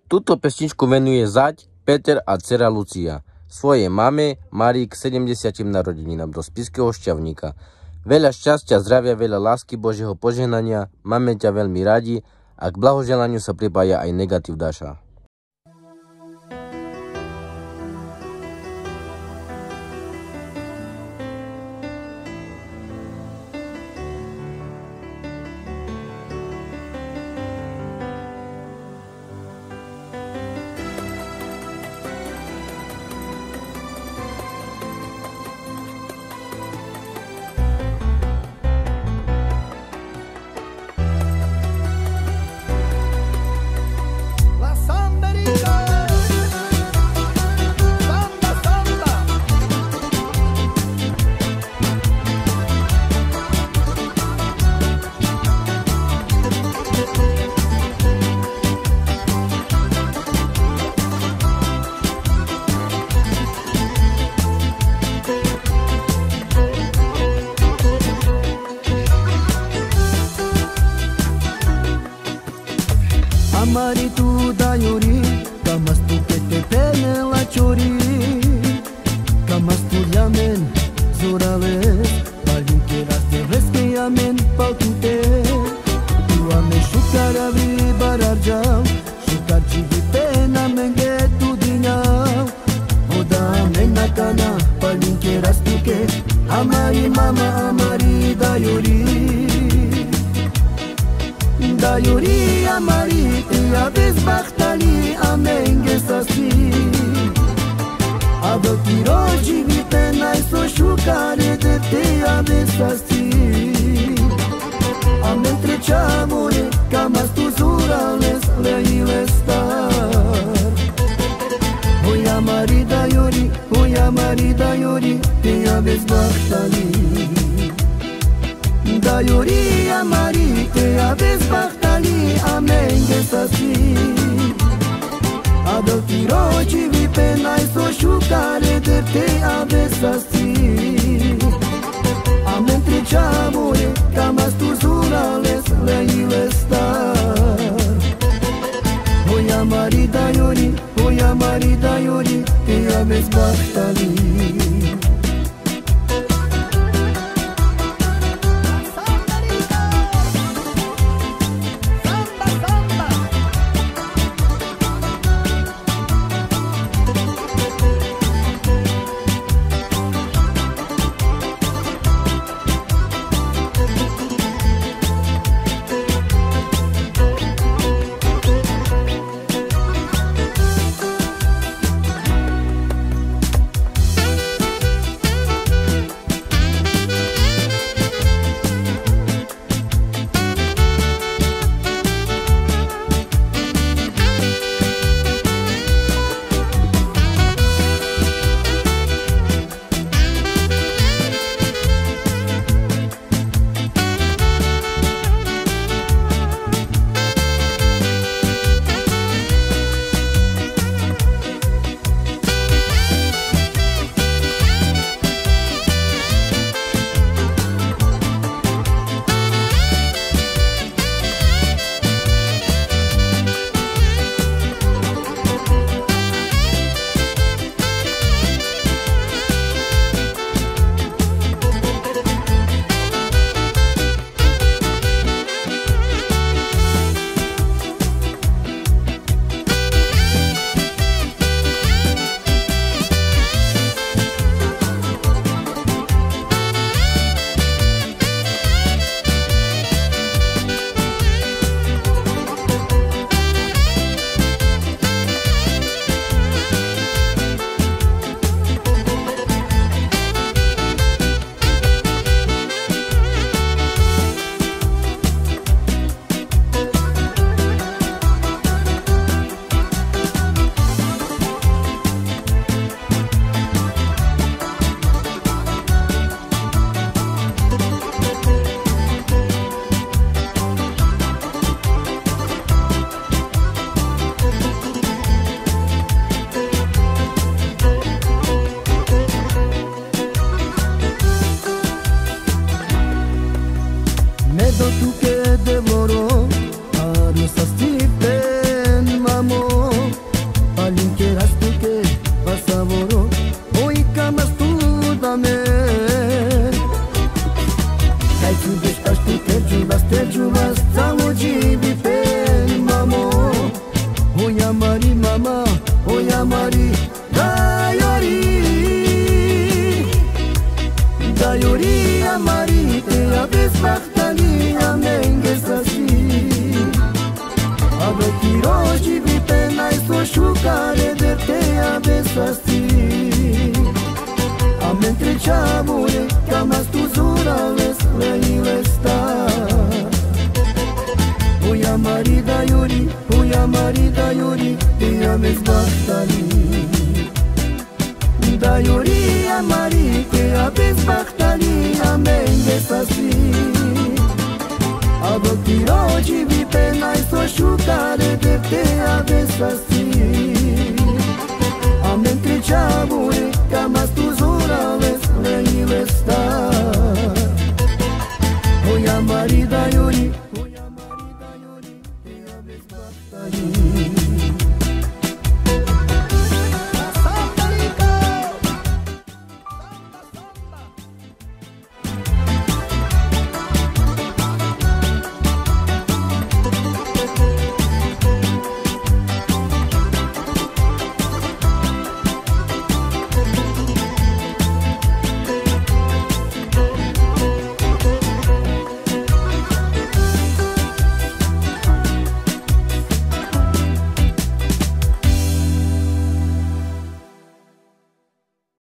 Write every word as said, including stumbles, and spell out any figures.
Túto pesničku venuje zať Peter a dcera Lucia svojej mame Márii k sedemdesiatym narodeninám do Spišského Šťavníka. Veľa šťastia, zdravia, veľa lásky, Božieho požehnania, máme ťa veľmi radi a k blahoželaniu sa pripája aj negatív Daša. Amari tu daiuri, kamas tu pete pene la chori, kamas tu yamen zorales, palin keras de reske yamen paltute, tu ame shukar avi bararjam, shukar chivi pena menge tu dinam, oda menakana palin keras tuke, amari mama amari daiuri. Daiuri amari, te aveți bahtali, amenge sasi. Ado tiroji vitenai so shukare de te aveți sasi. Amen treceamore, camas tu zurales, leile star. Oi amari daiuri, oi amari daiuri, te aveți bahtali. Daiuri amari, te aveți bahtali, amenge sasi. Adel tiroci vipenai so shukare de te aveți sasi. Amen treceamore, camas tu zurales, leile star. Oi amari daiuri, oi amari daiuri, te aveți bahtali. aveți bachtalii. Da Iuria Marie, che aveți bachtalii, amen de sasi. Abo tiroci vi penai so sciucare, de te aveți sasi.